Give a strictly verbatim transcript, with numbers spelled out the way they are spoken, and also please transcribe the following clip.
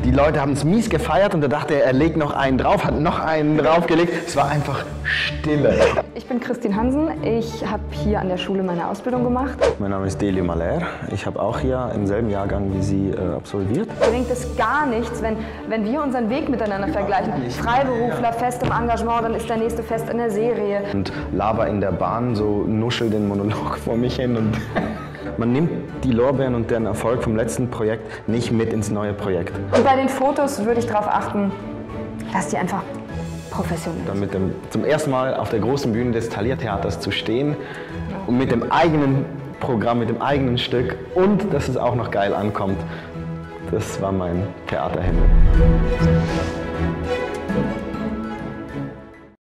Die Leute haben es mies gefeiert und da dachte er, er legt noch einen drauf, hat noch einen draufgelegt. Es war einfach Stille. Ich bin Christine Hansen. Ich habe hier an der Schule meine Ausbildung gemacht. Mein Name ist Delio Maler. Ich habe auch hier im selben Jahrgang wie Sie äh, absolviert. Bringt es gar nichts, wenn, wenn wir unseren Weg miteinander vergleichen. Freiberufler, fest im Engagement, dann ist der nächste fest in der Serie. Und laber in der Bahn, so nuschel den Monolog vor mich hin. Und man nimmt die Lorbeeren und den Erfolg vom letzten Projekt nicht mit ins neue Projekt. Und bei den Fotos würde ich darauf achten, dass die einfach professionell sind. Dann mit dem, zum ersten Mal auf der großen Bühne des Thalia-Theaters zu stehen und mit dem eigenen Programm, mit dem eigenen Stück und dass es auch noch geil ankommt. Das war mein Theaterhimmel.